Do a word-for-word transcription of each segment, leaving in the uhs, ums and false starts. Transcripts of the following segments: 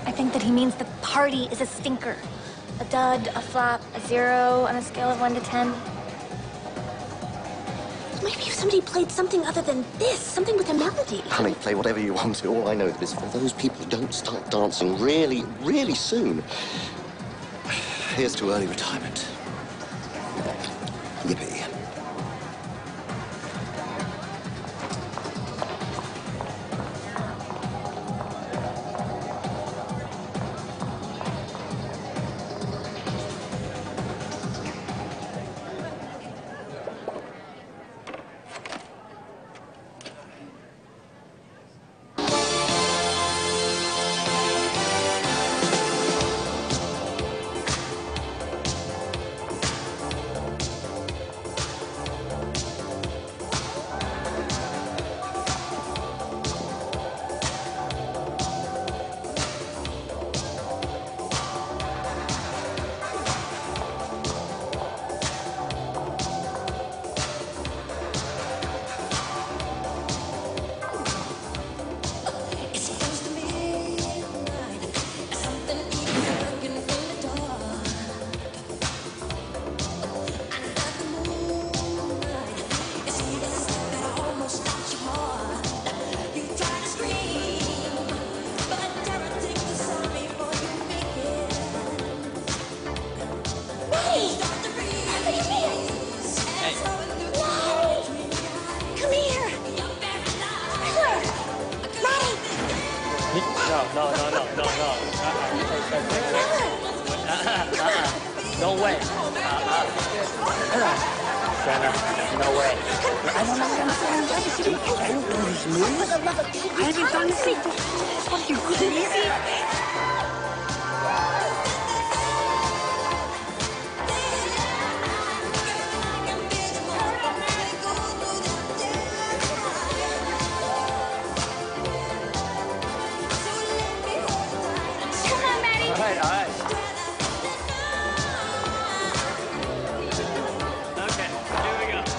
I think that he means the party is a stinker. A dud, a flop, a zero on a scale of one to ten. Maybe if somebody played something other than this, something with a melody. Honey, play whatever you want to. All I know is if those people don't start dancing really, really soon, here's to early retirement. Yippee. No, no, no, no, no, no. Uh-uh. Uh-uh. Uh-uh. No way. Uh-uh. Jenna, no way. I don't understand. I don't know these moves. I haven't done this before. What are you, crazy? All right, all right. Okay, here we go.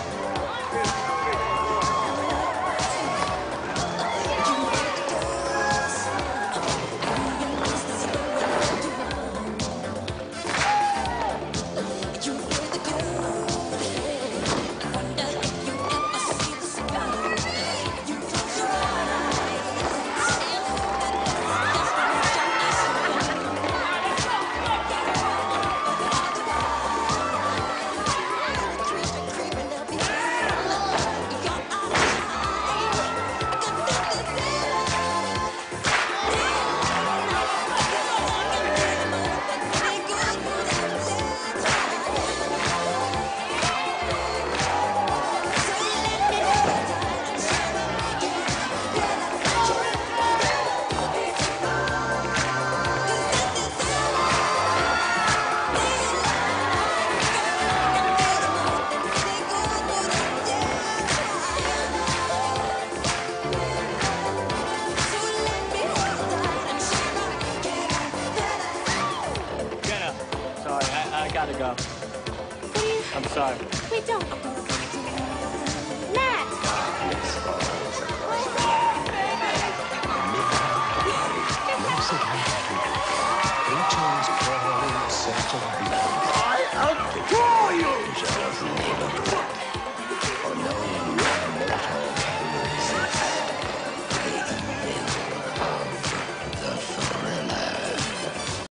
Jenna, sorry, I, I gotta go. Please. I'm sorry. Wait, don't.